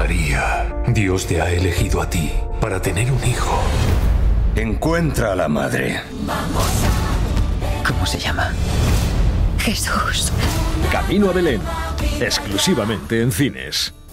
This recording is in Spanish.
María, Dios te ha elegido a ti para tener un hijo. Encuentra a la madre. ¿Cómo se llama? Jesús. Camino a Belén, exclusivamente en cines.